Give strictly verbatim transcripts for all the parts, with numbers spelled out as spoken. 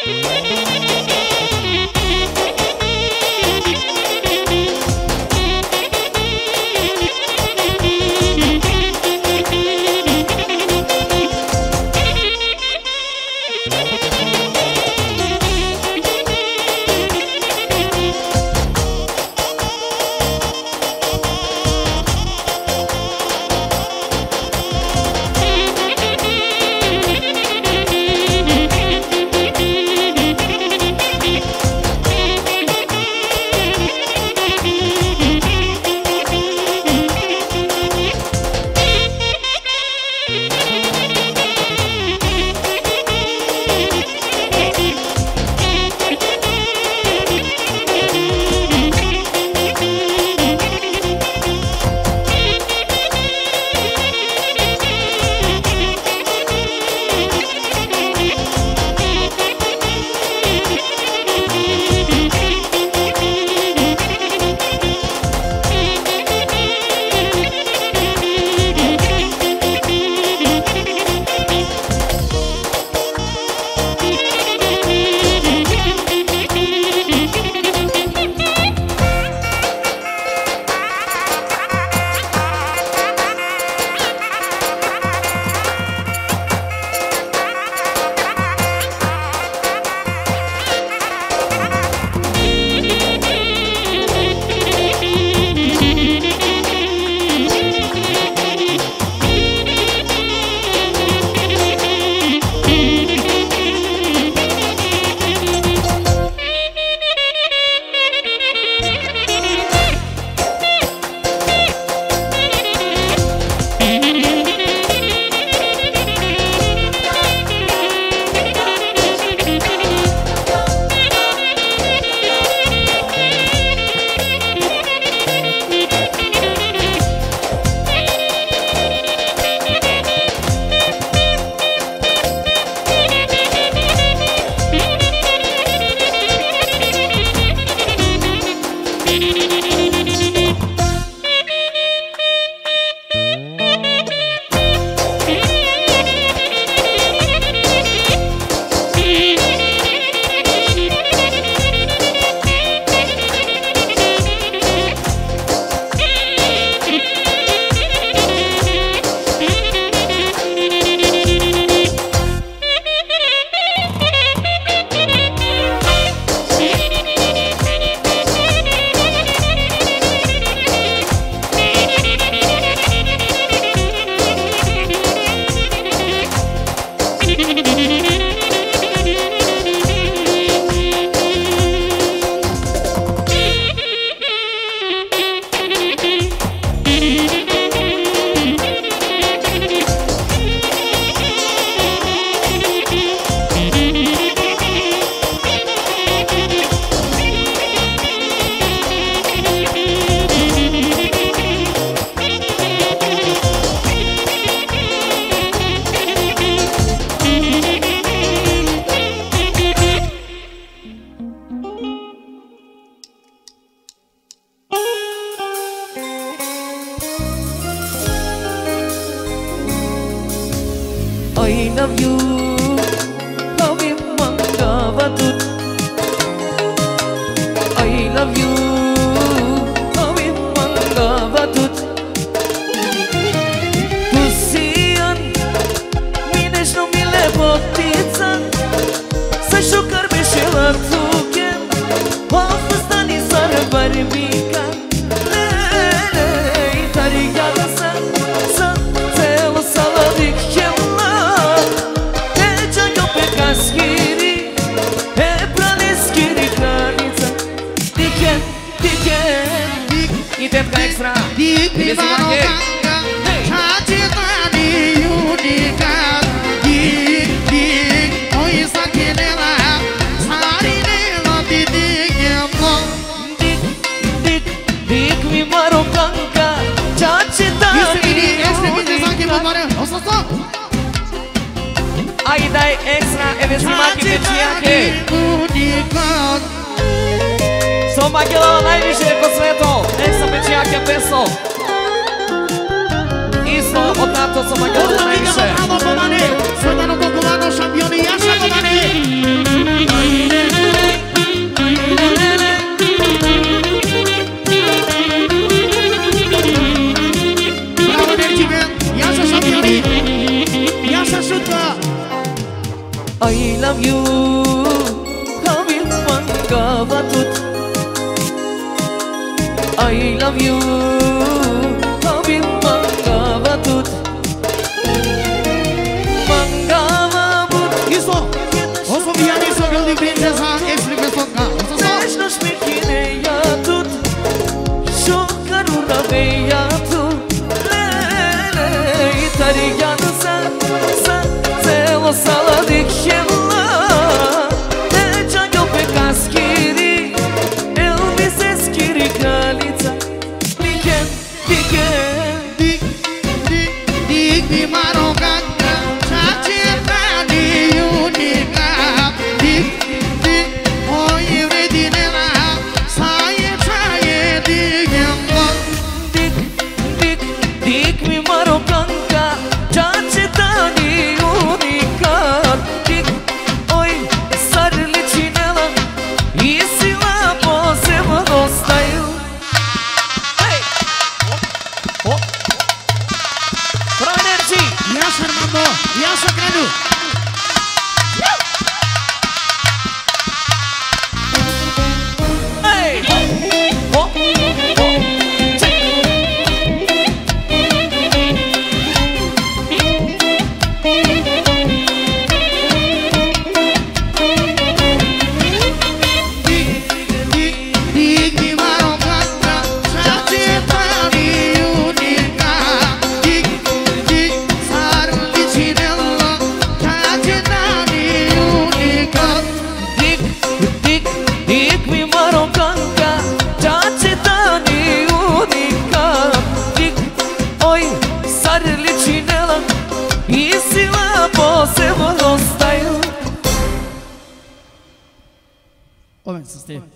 I love you, lovim mangavatut. I love you, lovim mangavatut. Tusian, mine što mi lepotica, sa šukar bešela tuken, hafızdan izar barbika. Lelej, tarigada sen, sen telo saladik kella. Skiri, e prane skiri granica. Diken, diken, dik, idem ka ekstra. Dik, privano kanga, čačitani unika. Dik, dik, oj sakinela, starinela ti dikemo. Dik, dik, dik mi marokanka, čačitani unika. Este bine zakimo mare, osta stop. Aí dai extra, e vezi maki većijake. So magilala najviše po svetu, extra većijake peso. Isto od NATO so magilala najviše. Bravo pomane, svetano kokovano šampioni, jaša pomane. ajută! I love you, Habib manga batut. I love you, Habib manga batut. Manga batut. Isto! O să via nici să gândi princesa, explică soca. O să stau! Deci nu-și mechine ia tot, șocarura veia tu. Lele, italiană sa, sa, celo sala diceva. Deci eu pe caschiri, el mi se schiri calița. Weekend, weekend. Dic, dic, dic, di marocana, ceaceta di unica. Dic, dic, o ivredinela, saie ceaie di gheamă. Dic, dic, dic mi marocanca, ceaceta di unica. Dic, oi, sarli cinela, isi la pose mă dostaju. Hej! O! Pro energii! Ia să Armando, ia să Craniu. Hey! Oh! Oh! Check! Dic, dic, dic, di marocana, ceaceta di unica. Dic, dic, sarli cinela, ceaceta di unica. Dic, dic, dic mi marocanca, ceaceta di unica. Dic, oi, sarli cinela, isi la pose mă dostaju. Oameni să stai.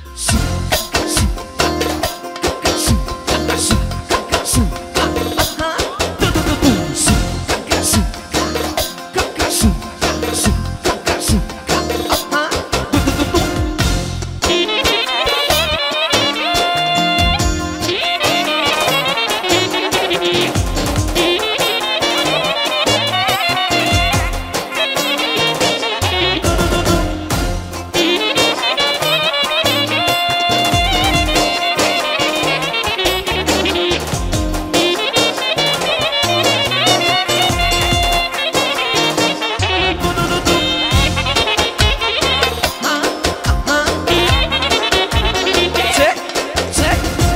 Check, check.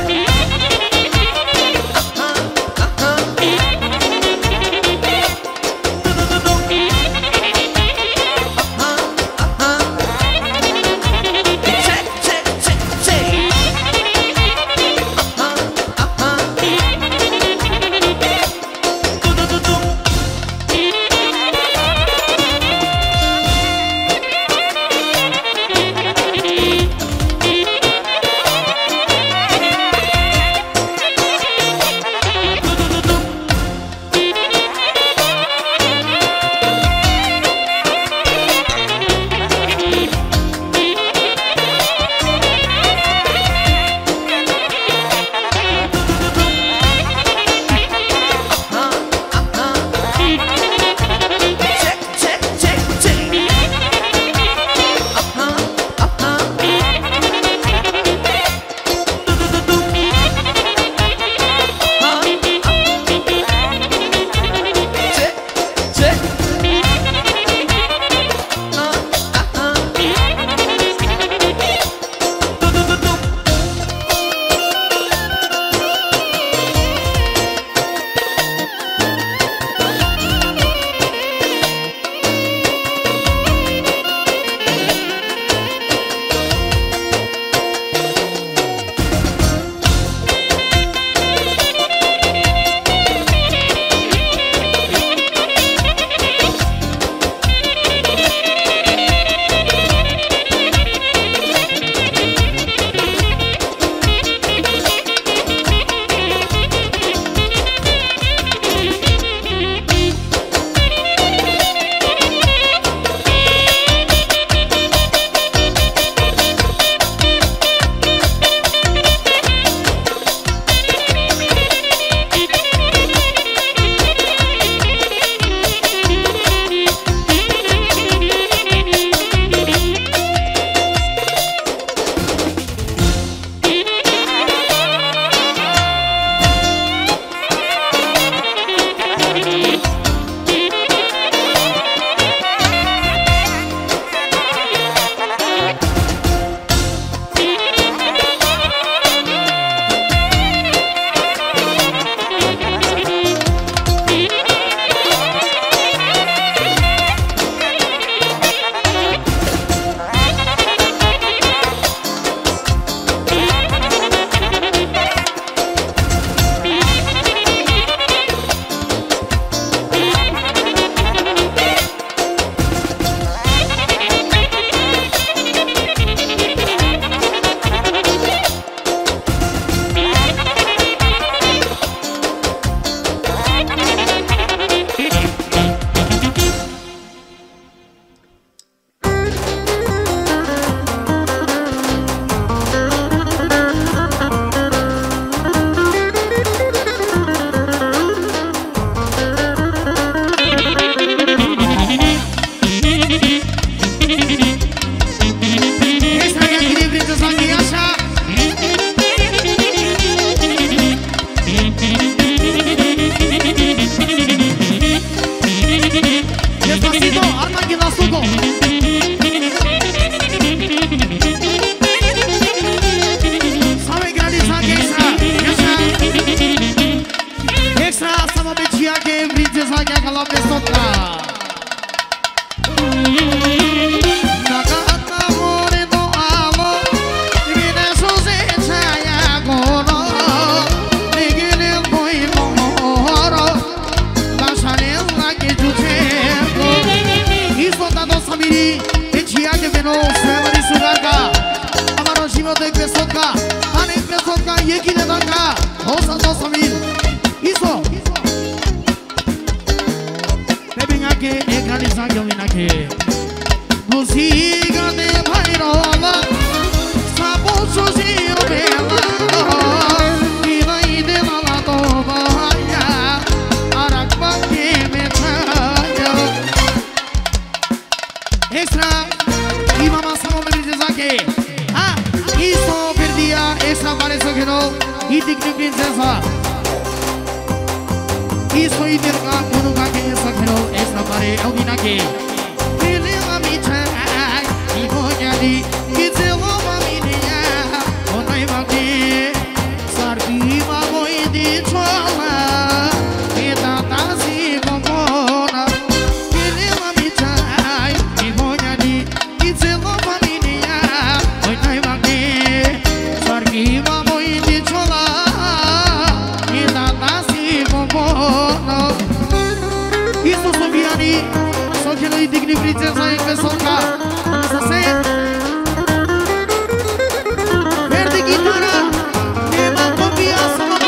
Check, check, check, check. Check, check, check, check. Check, check. family, Echia que veno, Severi Sugarka, Amaro Shimo de Pesoka, Ane Pesoka, Yeki de Danga, Osa dos family, Iso. Bebingake, Ekanisa Yominake, Musiga de Pairola, Sabo Socio Bela, Viva e de la Tobaia, Arakba que me extra y mamá samo me dice que ah hizo perdía extra parece que no y digni princesa hizo y derga uno que esa que no extra pare audina que dile a mi chai y voy a di que te lo va mi niña ona iba que sarbi va voy di chola que tata si compona dile a mi chai y voy a di que te lo va mi niña ona iba que sarbi va voy di chola que tata si compona isso soviani só que não indigni princesa em pessoa nossa senha verde guitarra e uma confiança no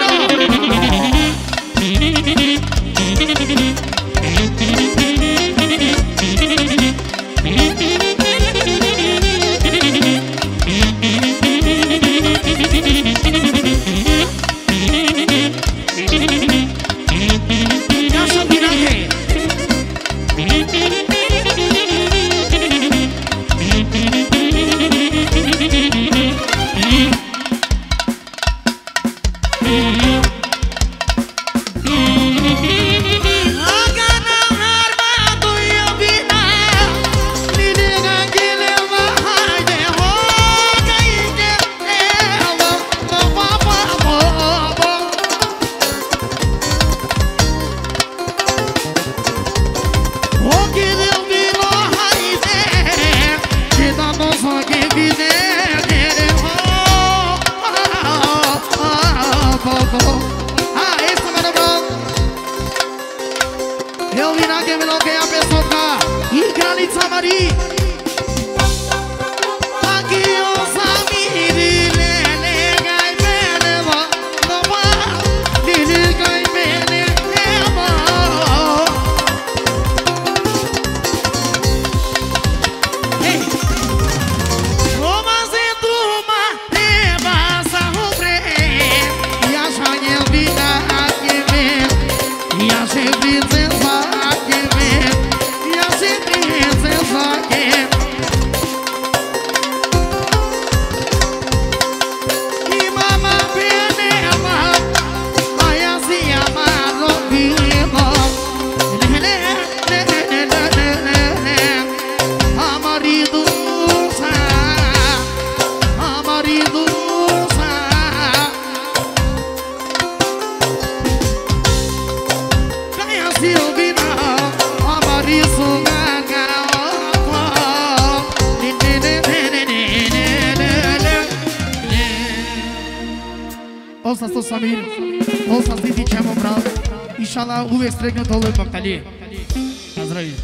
Inşallah uvek strekne to uvek baktali. Nazdravi.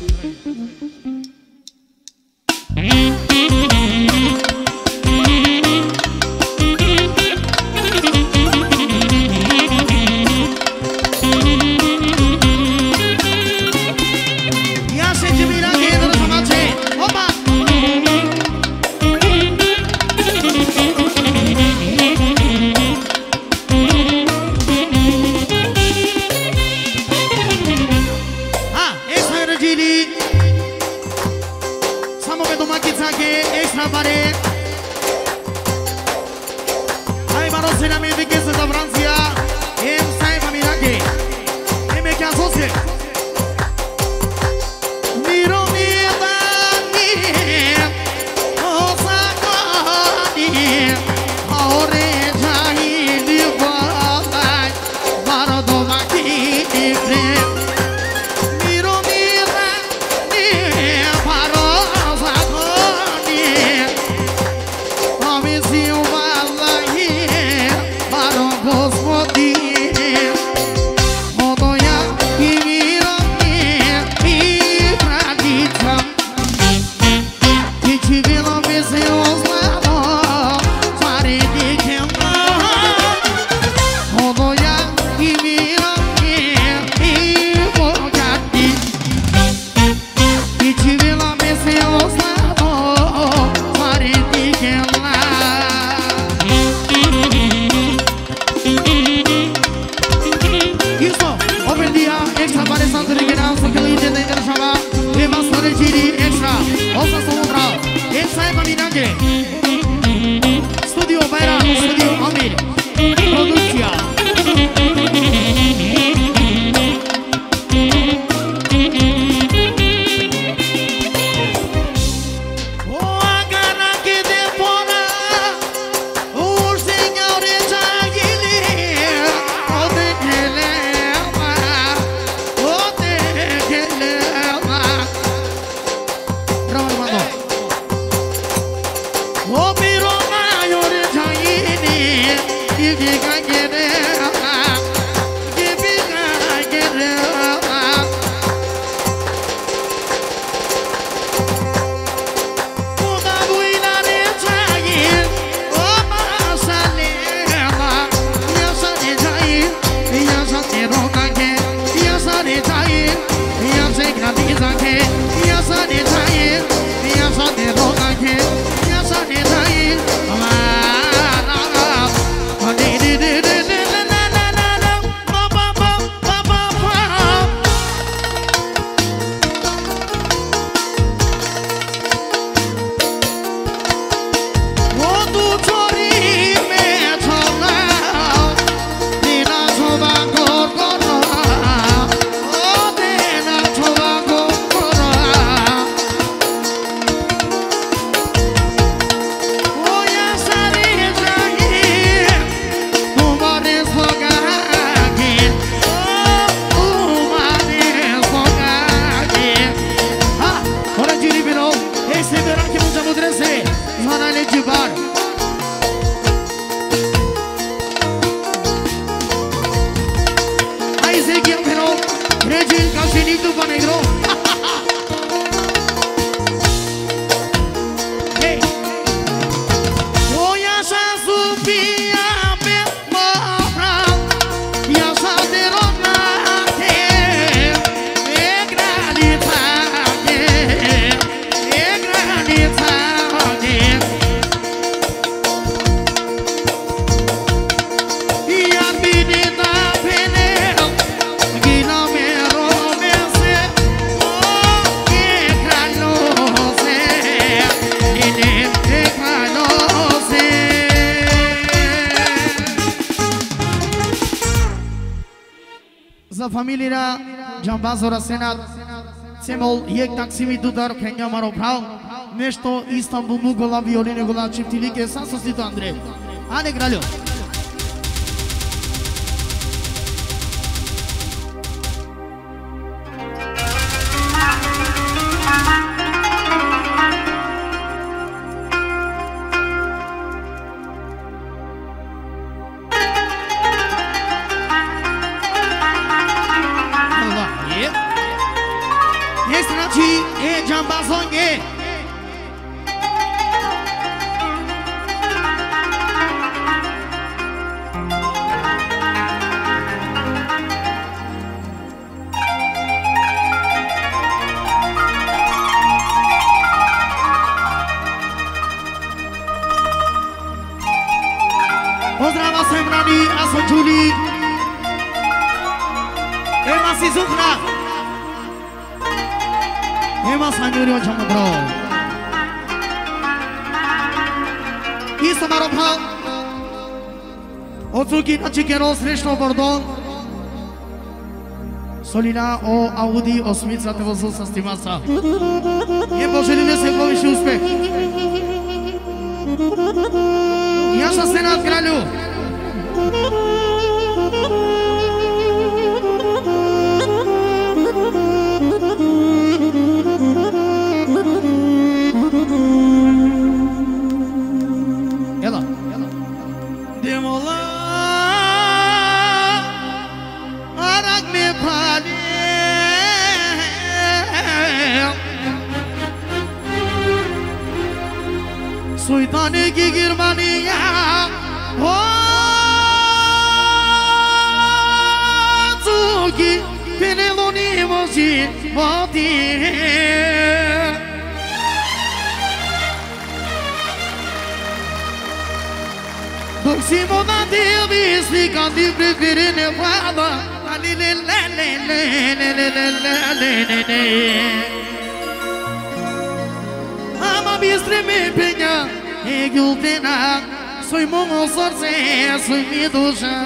Ja se ti mira que no se mache. Opa. Para La familia Jambazora Senat Semol Yek Taksimi Dudar Kenya Maroprau Nešto Istanbul Mugola Violine Gola Chiptilike Sasosito Andre Ane Gralio Pozdrava Semrani, Aso Juli Ema Sizukna Ema Sanjurio Chamabro Isa Marobha Otsuki Nachikero Sreshno Bordon Solina o Audi Osmica Tevozu Sastimasa Nie pożelimy sobie powyższy uspech Jasza Senat Kraliu Yalla Demola Arak me pali Soytane ki girmaniya Ozuki Peneloni moji moti Doximo da devi slicandi preferine guarda Ali le le le le le le le le le le Ama bistre me peña e gultena Soy mongo sorse, soy mi duša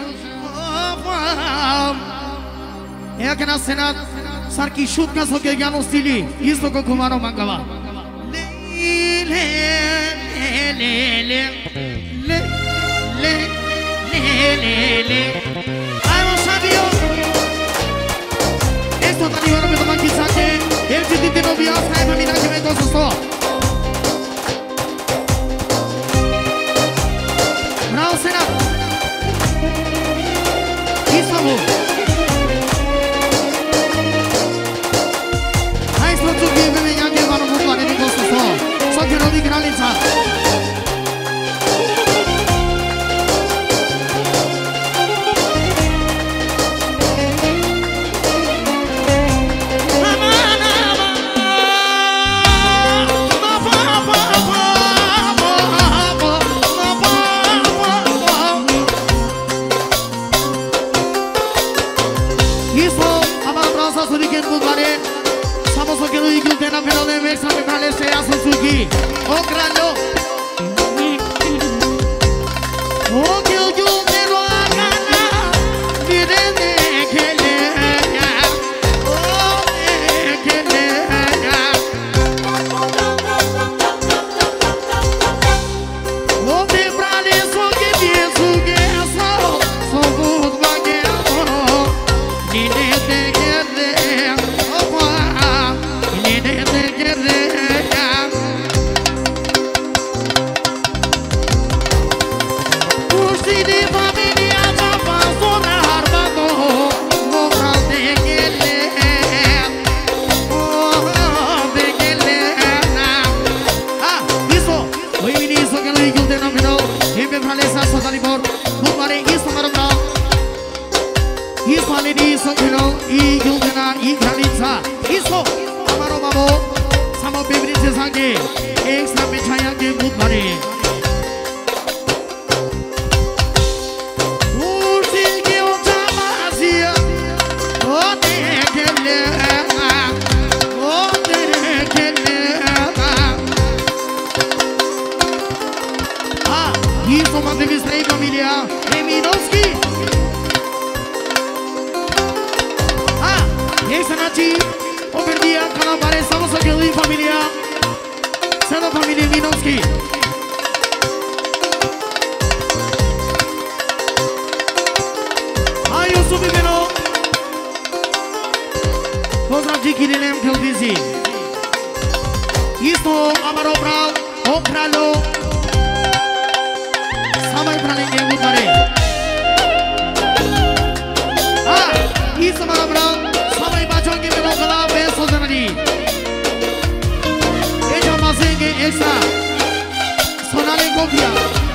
E que na Senat Sarki šutka so ke gano stili Isto ko Kumaro Mangava Le le le le le Le le le le le Ajmo Šabio Esto tani hora me toman kisake El čititi novija Sajma mi nađe me to su sto Bravo Senat Istanbul Hai Srotsuki Vemenjake Vano Bukvane Niko su sto Sokjerovi Kraljica Suzuki, oh grano, oh que eu quero a gana, mire de que le, oh de que le, oh de brale so que penso que sou, sou muito vagueiro, mire de que le, oh mire de que le. I Gildena I Kraljica Isto Amaro babo Samo bebrice zange Ekstra meçayange Budmari Ursilge ocamazia O nekele O nekele Ah Isto mante vistrei familia Eminovski familię Minowski. A Jusuf Bino. Pozdrav dziki Lilem telewizji. Isto amaro prav, okralo. Samaj prali njegu pare. A, isto amaro prav, samaj bachonge milo kala beso zanadi. Eja masenge eksa. Sonale Gopia.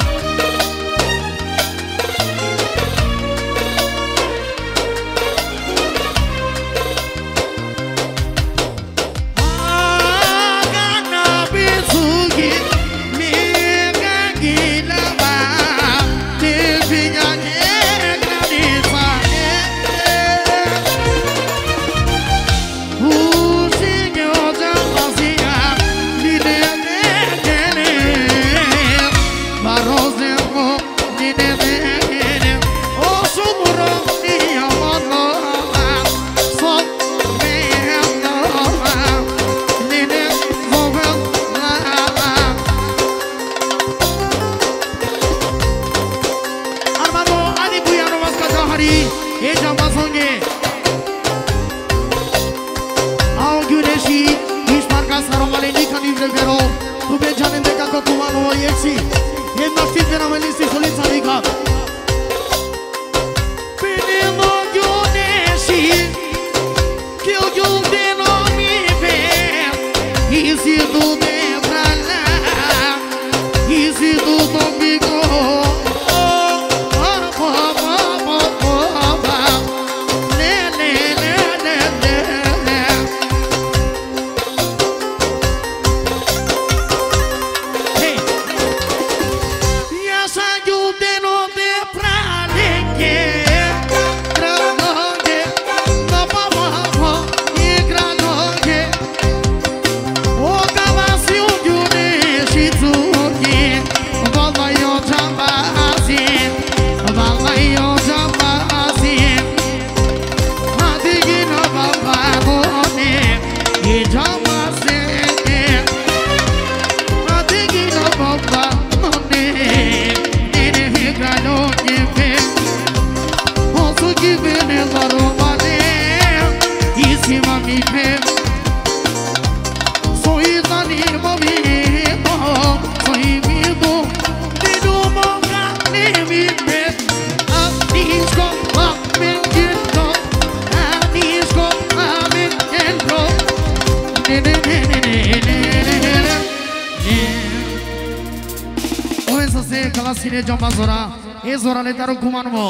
Sine jomba zora, e zora le daru kumanmo.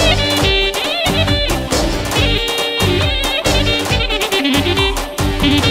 Thank you.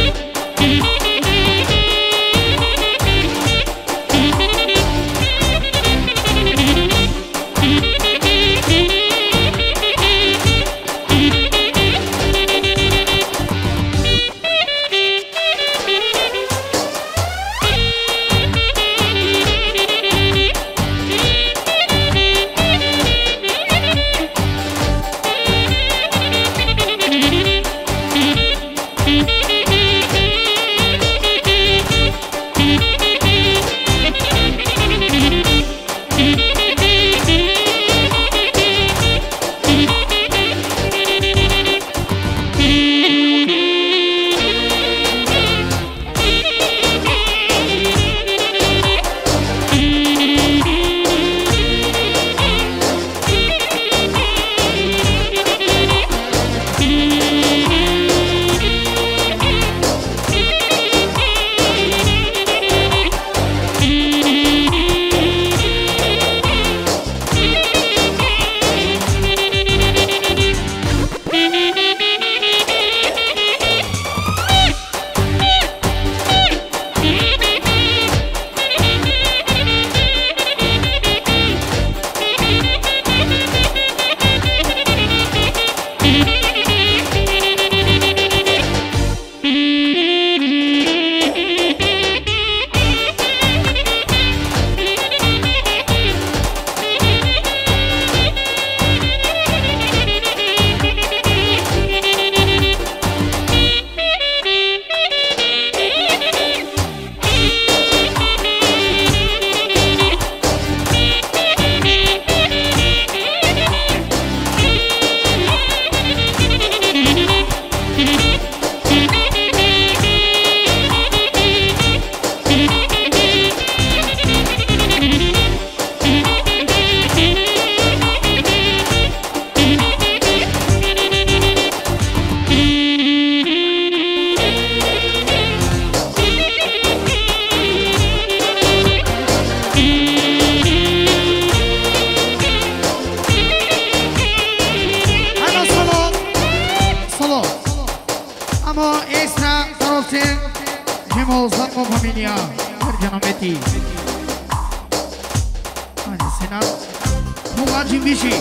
Muga Jimbishi.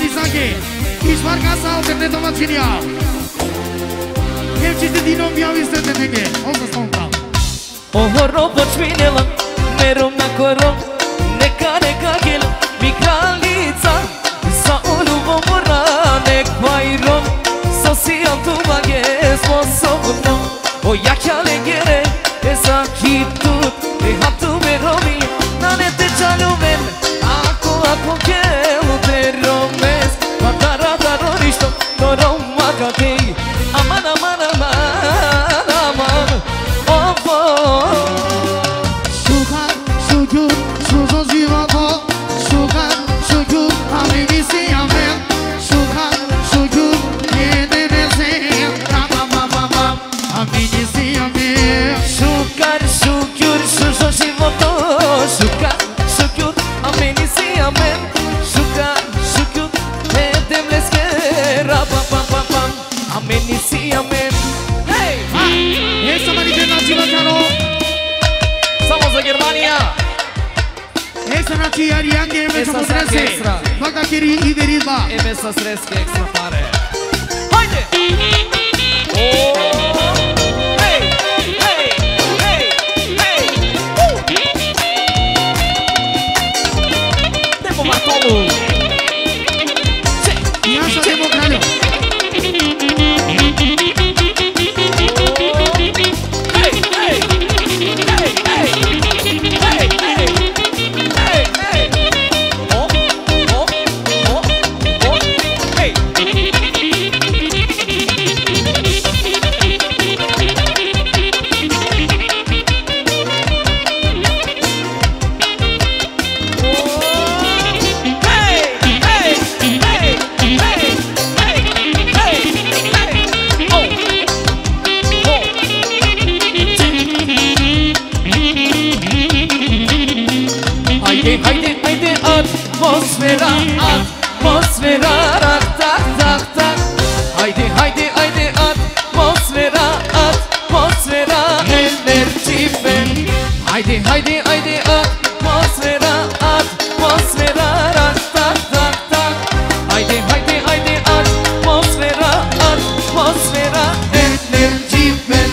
Isake, Ishwar ka sa alternate machinia. Hem çizdi dinom bir aviste denege. Olsa sonta. O robot minela, merom na korom, neka neka gel, mi kraljica, za uluvo mora nek vajrom, sosijan tu mage sposobno, o jakja legere, e za hitut, e hatu meromi, na ne te čalumen, ako ako kelu te romes, pa tara taro ništo, to roma kakej, aman aman aman aman, ovo. Şükür, şükür, şükür zivata, şükür, şükür, ameni siyamen, şükür, şükür, yedenesen, ramamamamam, ameni siyamen. Şükür, şükür, şükür životo, şükür, şükür, ameni siyamen, şükür, şükür, edem leske, rapapapapam, ameni siyamen. Hey! Essa maricena zivacano, Somos de Germania! essa na tia Ariange, Essa essa será que potrese, extra. vaca kiri i deriva. E messa sreske extra pare. Hajde! Oh! Hey! Hey! Hey! Hey! Uh! Tempo Martolo! Iașa de Mocraliu. Hey! Hey! Hey! Hey! Hey! Hey! Hey! Hey! Hop! Hop! Hop! Hop! Hey! Haydi haydi haydi atmosfera atmosfera rak tak tak tak. Haydi haydi haydi atmosfera atmosfera enerji ben. Haydi haydi haydi atmosfera atmosfera rak tak tak tak. Haydi haydi haydi atmosfera atmosfera enerji ben.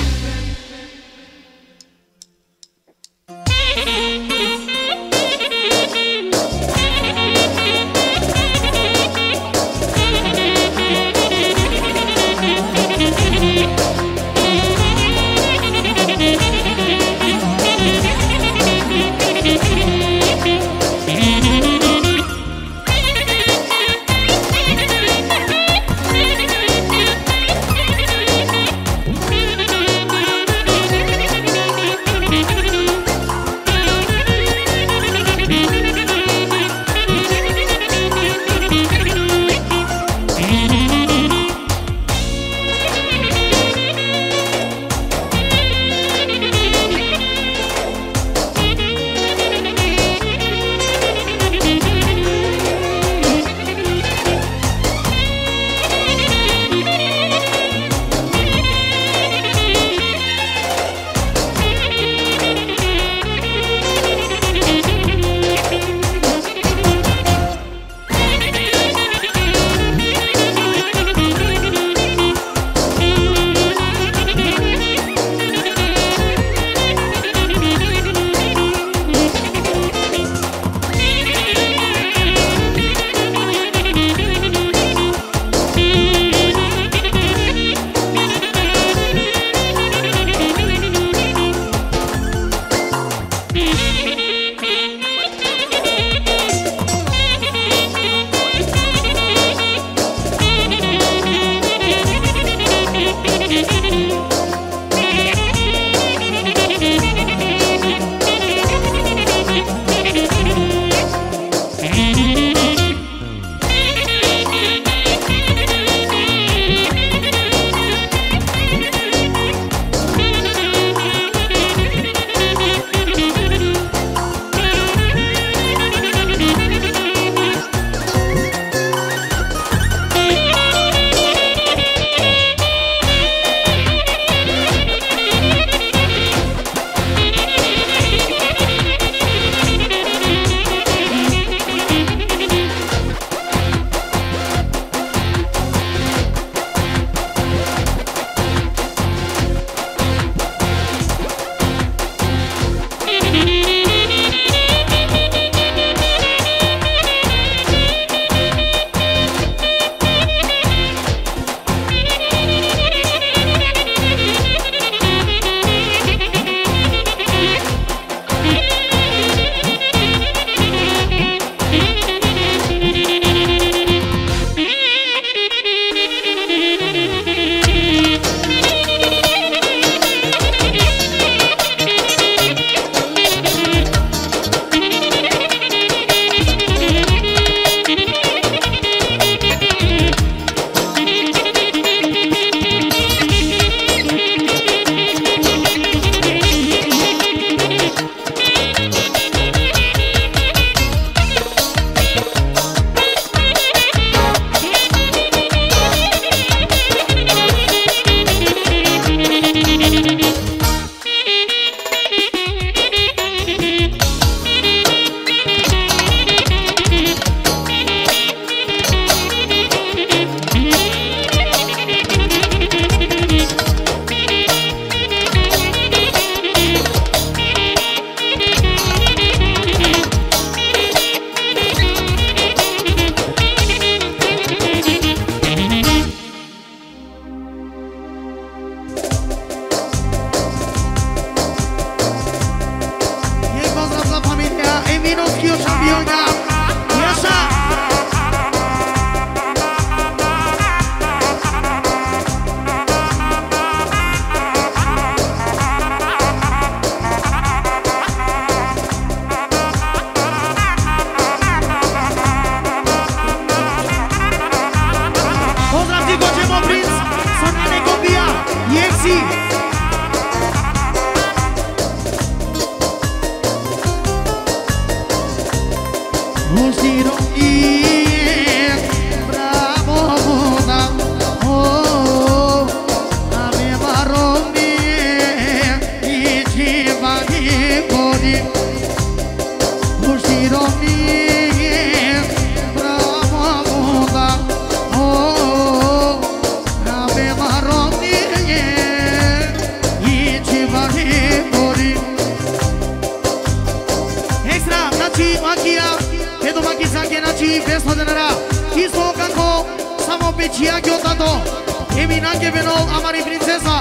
Pecia Giotato e minanche veno amari princesa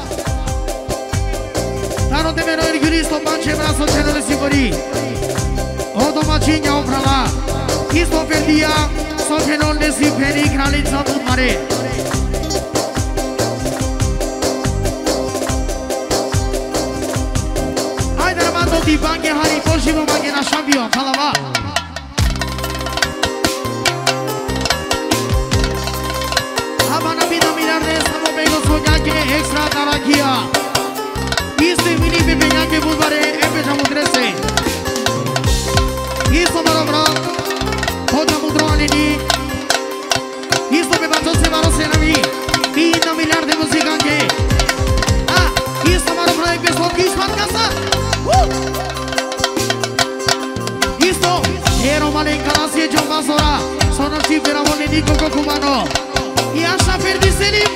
Tano de veno il giuristo Manche brazo c'è le sicuri O domacigna o prala Isto per dia So che non ne si peri kraljica tut mare Ajde ramando ti banke hari Pošimo banke na šampion Talava Abana vida mirarne Samo bego sognake Extra tarakia Iste mini pepeñake Bulvare Epe jamudrese Isto marobra Hoda mudro alini Isto me bacio se varo se nami Vida mirar de música que Ah Isto marobra e peso Kishman casa Isto Ero male in calasie John Basora Sono cifera Vone di Coco Cumano E așa perdi selim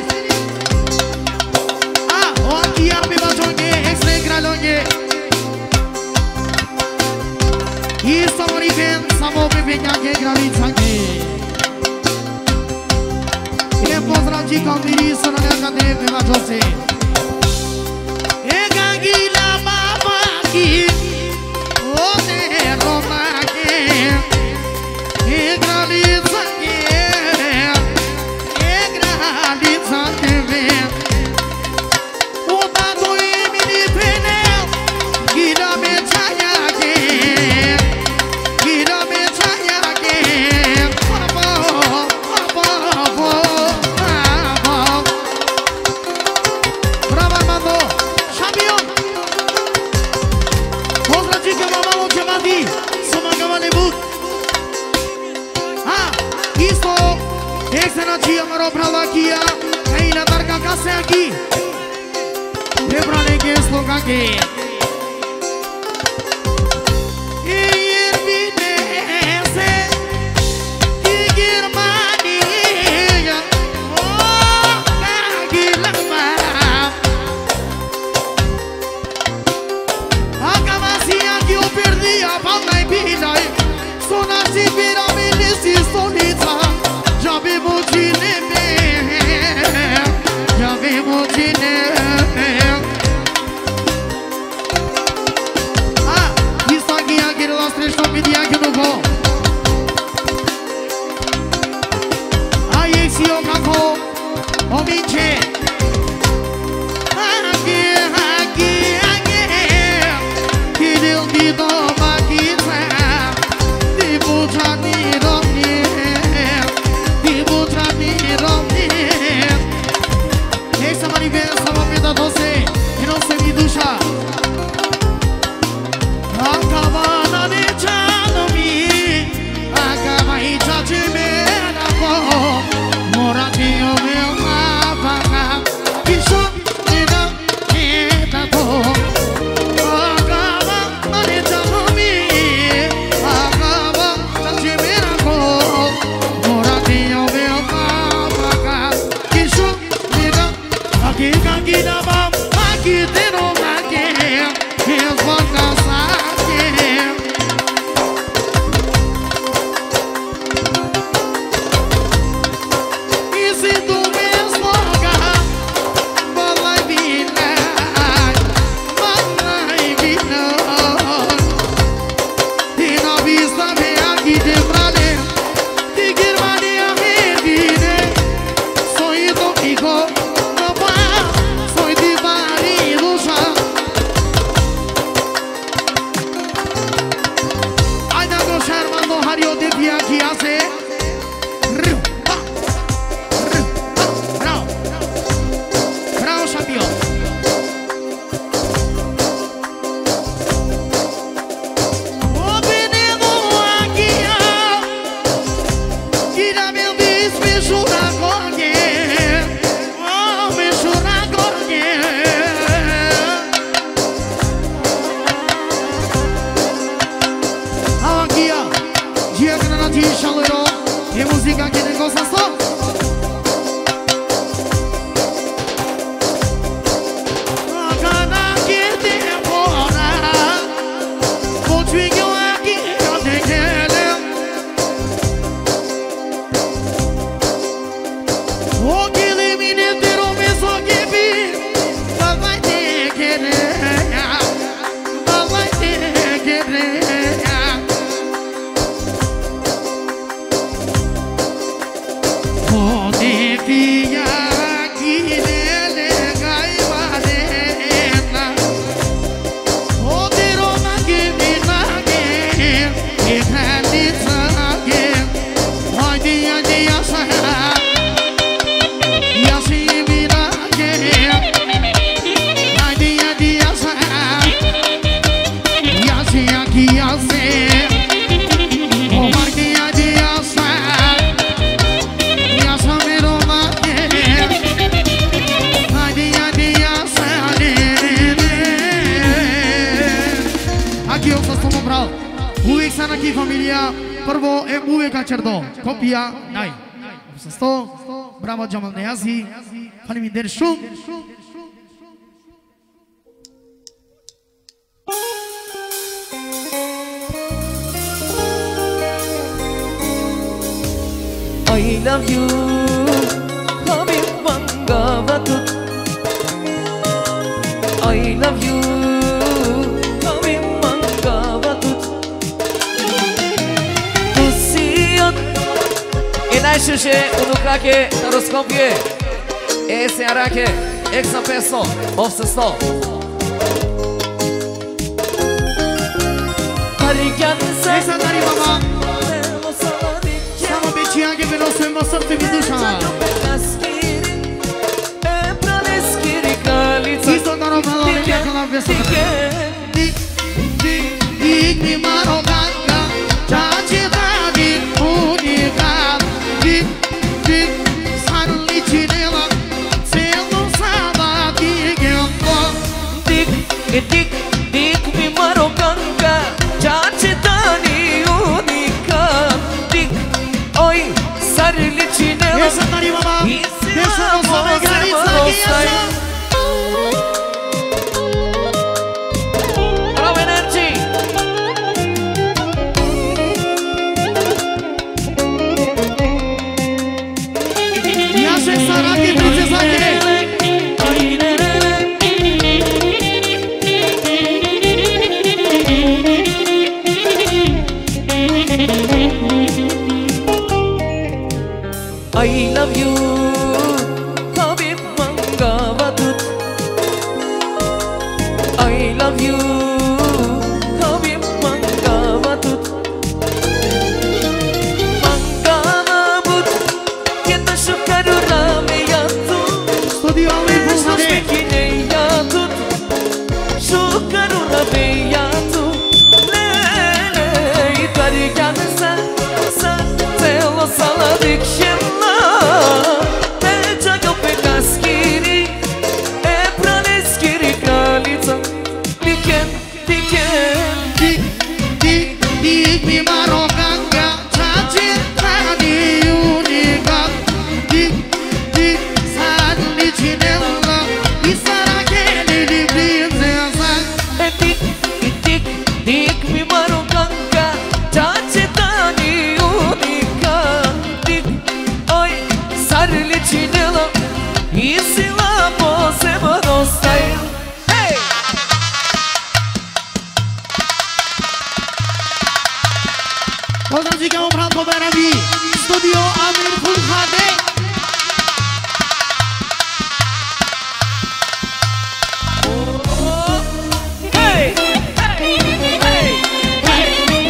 Ah O anche arme bacionche Extra gralonche Isto mori pen Samo pepeñake Gravițanche E pozdravi Cambiri Sono neacate Pe baciose E gangi la mamaki O te romake E Gravițanche E Gravițanche O tato e mini pene Gira me chayake Gira me chayake Papa Papa Papa Brava Armando Champion Pozdravi că mama o chemati Să mă gămăne but Ah Isto Excellenția mă rog pralakia Ei la targa case aqui Debrale que slogan que Soy Aquí familia, prvo e uvek cerdo, kopia naj. Sto, bravo Jamal Niazi, faleminderit shumë. I love you, Habib Bangavatut. I love you, Habib Bangavatut. E najszybciej unukakie na rozkopie. E se arakie, eksa peso, owce sto. Esa dari mama. Samo bici anche per lo svemo sotto di dusza. Isto da roba non mi con la festa. Di di di di maroganga, ciaci dadi unica. Di di sanli cinema, se non sa di che un po'. Dik dik dik mi maroganga, ciaci dadi unica. Dik oi sarli cinema. Esa dari mama. Esa non so organizzare. I love you, Habib Bangavatut. I love you, Habib Bangavatut. Bangavatut, kita syukaru rameyatu. Studio Awil Bumade. Suspekineyatut, syukaru rameyatu. Lele, itarikan sa, sa, telo saladik shem. Pozdrow dzikiemu Franko Berawi, Studio Awil Bumade. Hey, hey, hey, hey.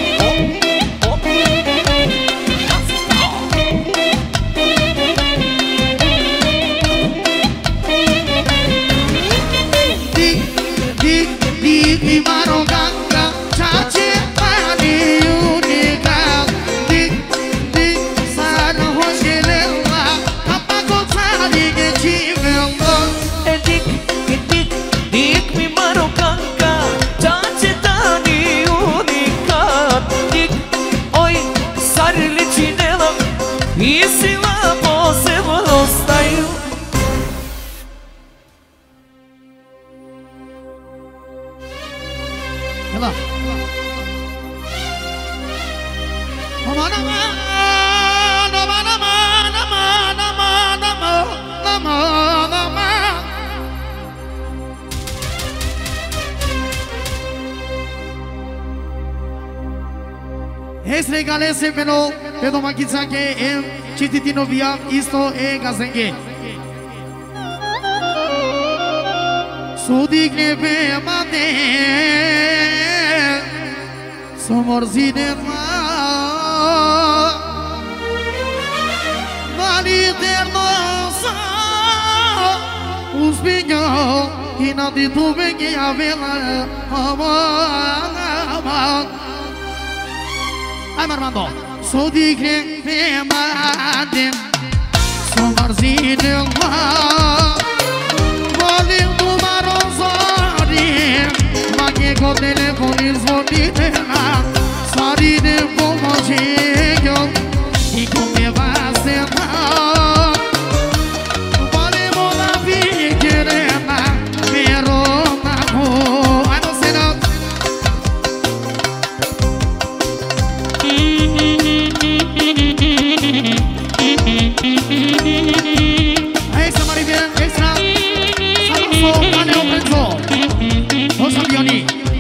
Dik, dik, dik, mi maroganga, chachi pani unika. Dik, dik, sana hoşgelela, kapako tarihe çivela. Dik, dik, dik mi marokanga, ciaci dani unica. Dik, oi sarli cinela, i sila posebno ostaju. Yalla. Aman aman, aman aman, aman aman, aman aman, aman. Es regalese pero pedo maquiza que em Cititino via isto e gazenge Sudigne pe mate Somorzine ma Vali ternosa Uspinho Ina di tu vengi a vela Amor Hai Armando Sudigne pe mate Somorzine ma Vali Con telefoni zvonite la Sarine pomoćejo I come va se na Volemo la vigerena Pero na ho Ajmo se na Extra Maribel, extra Saluso, Maneo Penzo Los avioni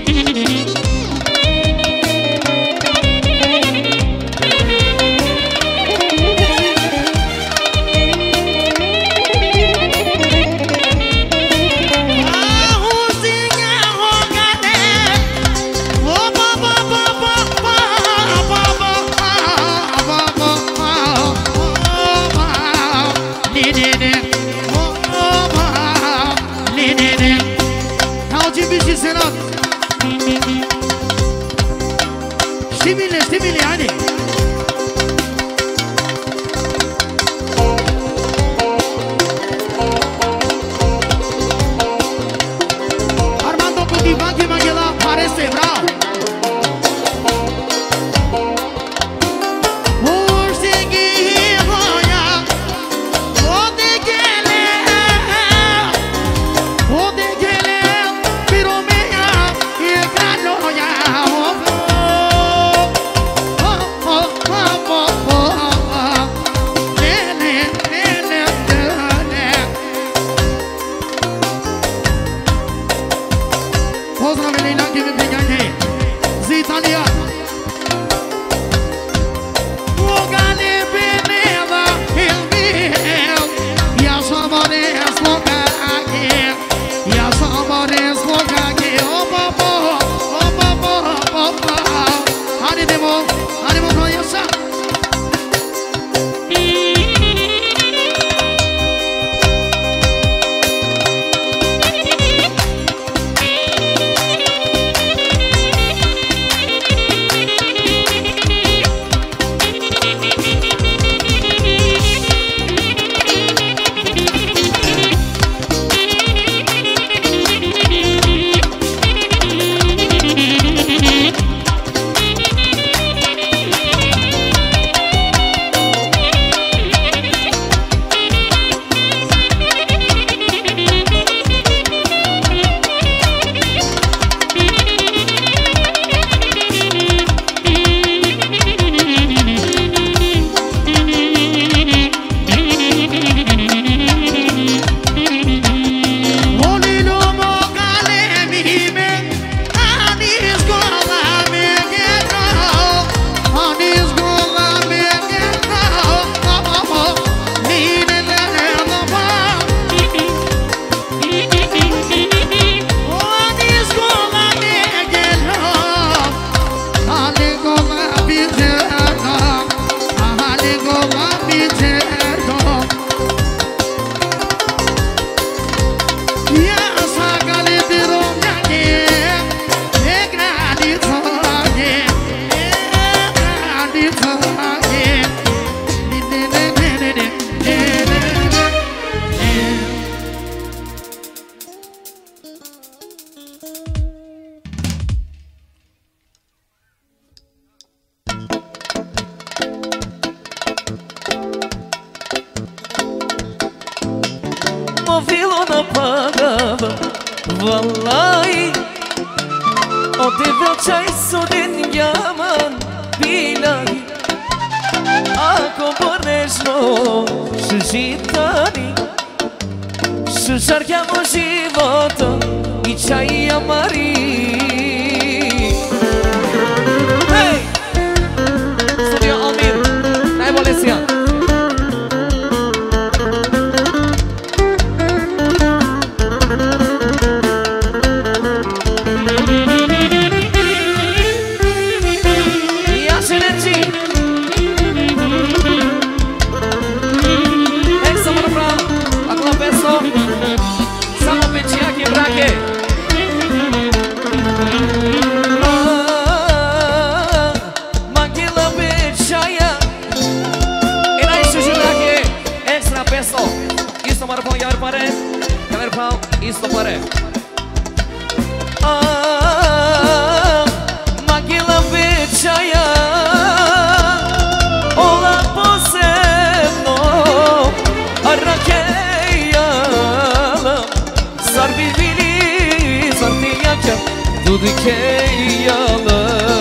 Stimile, stimile, hadi. Armando Cutivanti Magela, parece bravo. Vallahi o tebe çay sudin yaman bilahi Ako bornežno šžitani Šušarkamo života I čaj amari Hej! Studio Almir, najbolje sjan peso. Isto marapão, ya ver pare. Ya ver pão, isto pare. Ah, Magila Bechaya. Ola posebno. Arrakeia. Sarbi vili, sartiyacha. Tudo que ela.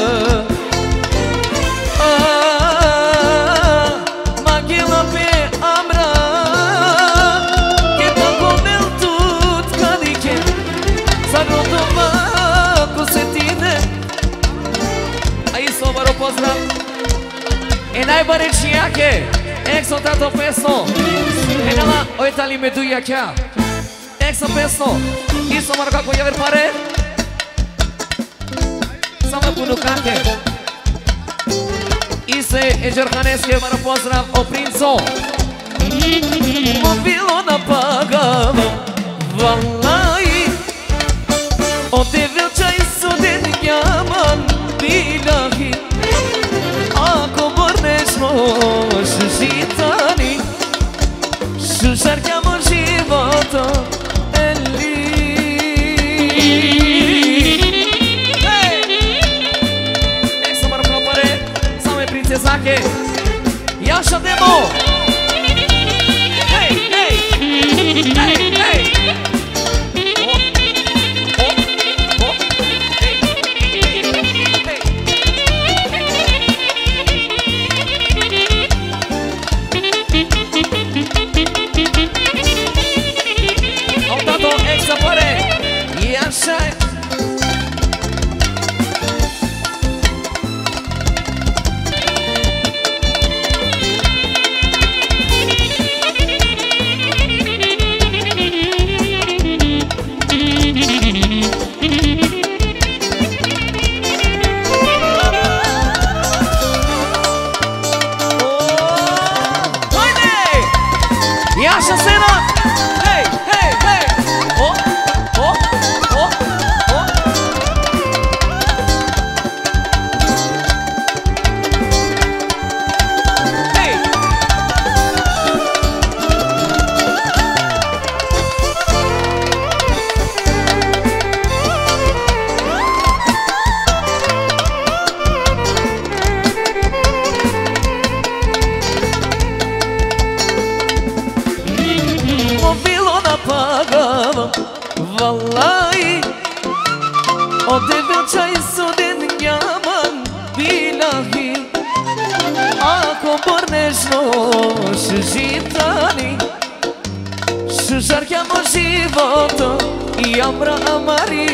Pozdrav e najbolje čijake Exo tato pesno e nala ojtali me duja kja Exo pesno isto mora kako javer pare samo puno kake Ise e Đerhaneske mora pozdrav o princo Mobilo napagava Valaj O devil čaj suden njaman bilahi Ako borneșno și žitani Și žarkeamo života Eli Hej! Nek se moram propare Same princezake Jaša demo Hej, hej Hej, hej Vallahi O devil çay suden njaman bilahi Ako bornežno și žitani Și žarkeamo života I ambra amari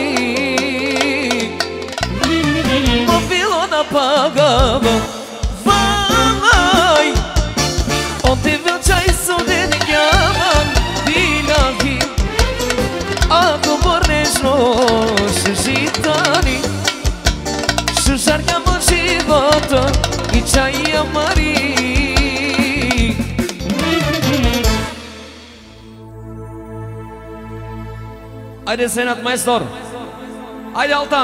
Mobilo napagava Vallahi O devil çay suden njaman bilahi Ako bornežno și žitani Și žarkeamo života I čaj amari Ajde Senat majstor Ajde Altan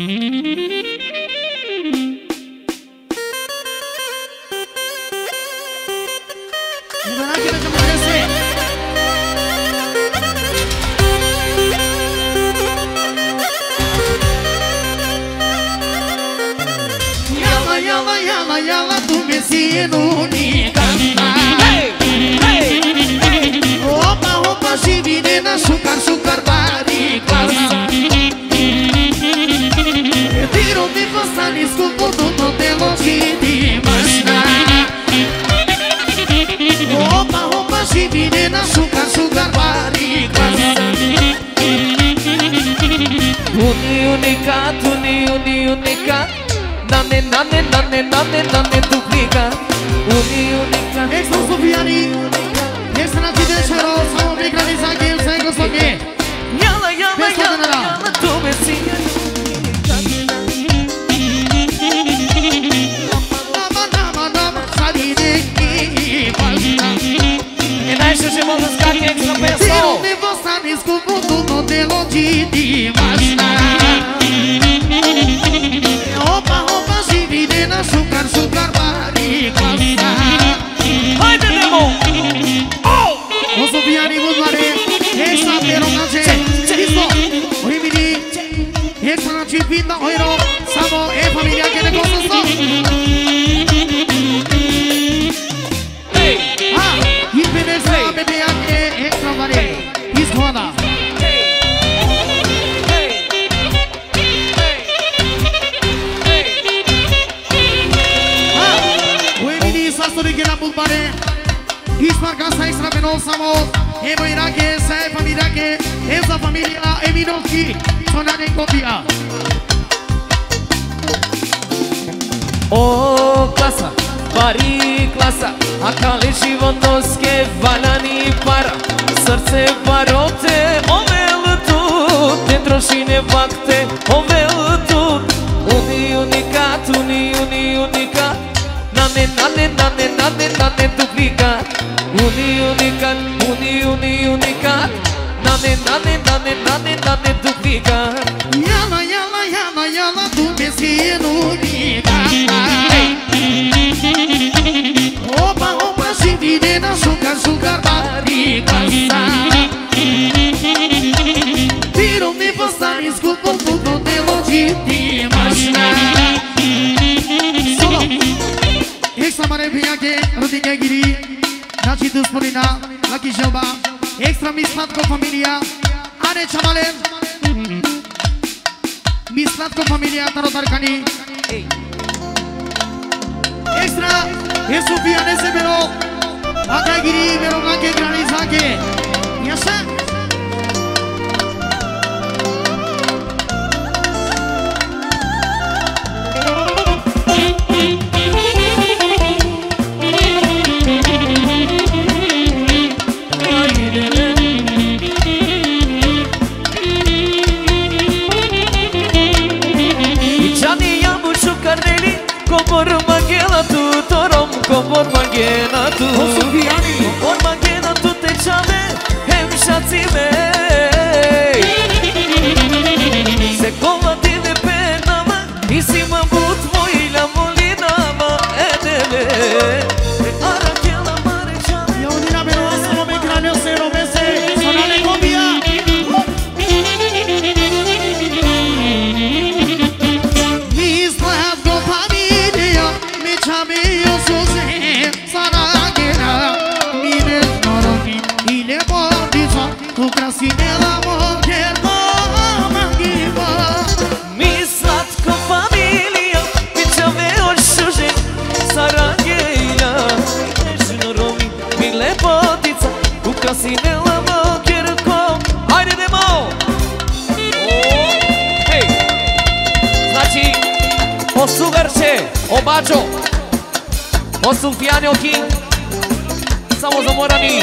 O clasa, pari clasa, akale životnoske valani para, srce barote, ove tu, te trošine vakte, ove tu, uni unikat, uni uni unikat, nane nane nane nane nane duplikat, uni unikat, uni uni unikat, nane nane nane nane nane duplikat. Yala yala yala yala tu messi unikat. Opa opa se vire na sucar sucar barriga. Tiro me passar escupo tudo de longe te imaginar. Solo extra maravilha que rodinha giri, naci dus polina, laki jelba, extra mislat com família, are chamalen. Mislat com família taro tarkani. Extra, eso viene ese pero acá giri pero no que graniza que ya está. Comor manghena tu, torom, comor manghena tu. Comor manghena tu te chame, hem shatzime. Se combatine pe nama, i si mă but voi la molina ma edele. Te arachela mare chame. Yo dina pero solo me cráneo se lo bese, sonale copia. Crassinella mulher como Guiba. Mislat com família, me chame o Xuxi, Sarangueira. Ești mi lepotița, cu crassinella mulher como. Haide de mão! Hej! Znači, o sugarče, o bačo, o sulfijane oki, samo zamorani.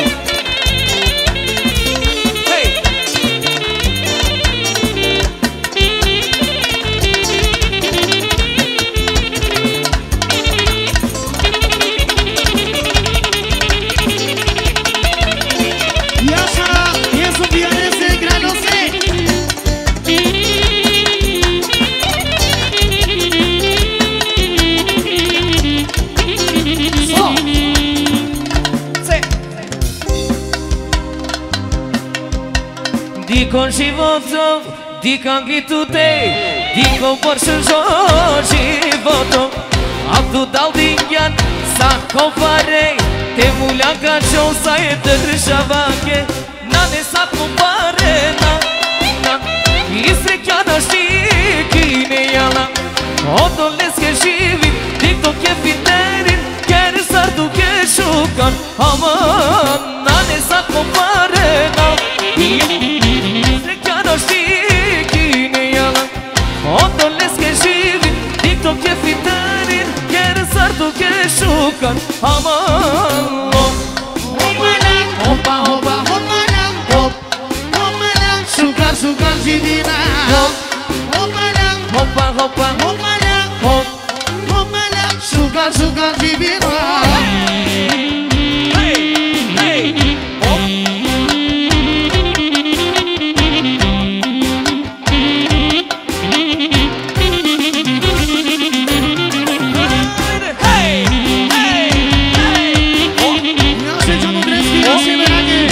Dico životom, dica gitute, dico porșo životom. A tu dal dinjan sa compare, te mulanka čosa je država ke, na ne sa compare na, na, isrekjana štikine jala. Odoleske živim, dikto ke fiterin, ker sardu ke šukan, aman, na ne sa compare na. Isrekjana štikine jala. Odoleske živim, dikto ke fiterin, ker sardu ke šukan, aman. Opa, opa, opa, hop, opa, šukan, šukan živina. Opa, Hopa, hopa, opa, hop, opa, šukan, šukan živina. hey, hey, hop. Hey, hey, hey, hop. Ja se ćemo dreski, ja se merage.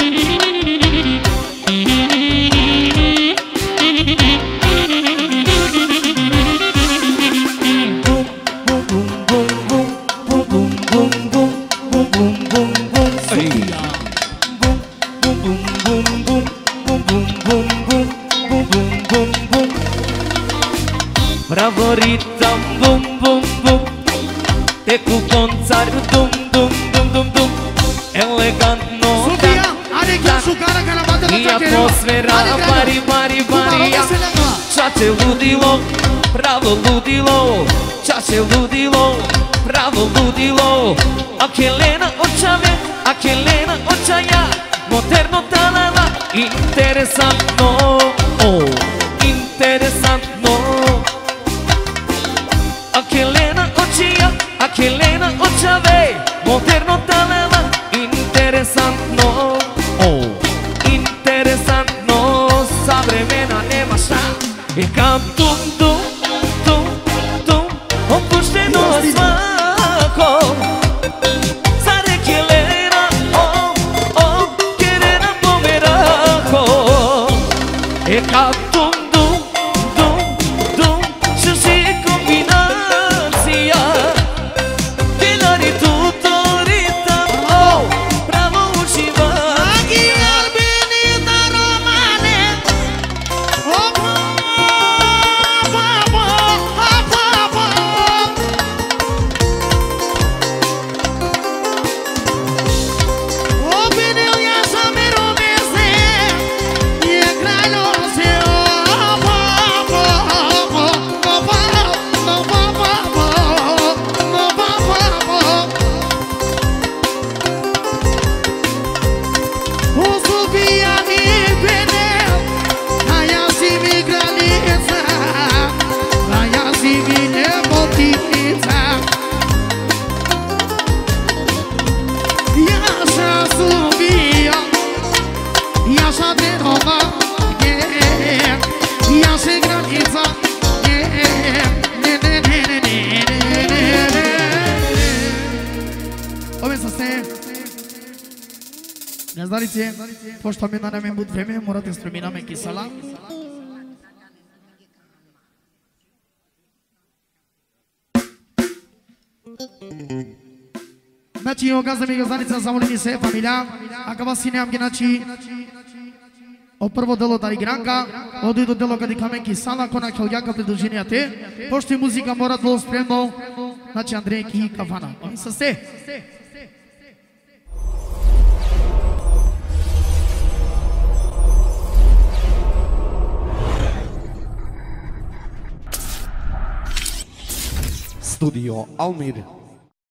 Bravo ritam, bum bum bum, te cu conțar, dum dum dum dum dum, elegantno. Sofia, are chiar șucară că la bate la I tracheră. atmosfera bari bari bari, čače ludilo, pravo ludilo, čače ludilo, pravo ludilo. Akelena očave, akelena očaja, moderno talala, interesantno, oh, interesantno. Akelena očija, akelena očave, moderno talala, interesantno, oh, interesantno. Savremena nema šta, je kao tum tum tum tum, opušteno svako. Sad je kelena, oh, oh, kelena pomerako. Je kao tum dum dum dum, šuši kombinacija. Kelari tuto ritam, oh, pravo uživanje. Agi albinita romane. Opa, opa, opa, opa. Opinio ja sam i romese, je kraljo se opa, opa, opa, opa, opa, opa, opa, opa. O Sofia mi veneu, aia si mi granița, aia si mi lepotița. E așa Sofia, e așa de Roma, yeah. E așa granița, yeah. Ne, ne, ne, ne, ne, ne, ne, ne. Ove să se Gazdarice, pošto mi na bud vreme, morate struminame kisala. Znači, o gazda mi gazdarica zamolini se, familija, acaba sineam ginači o prvo delo dari granka, odu i do delo kada kamen kisala, kona kjeljaka pridruženja te, pošto i muzika mora dolo spremno, znači Andrejki i kafana. Oni sa se. Studio Almir.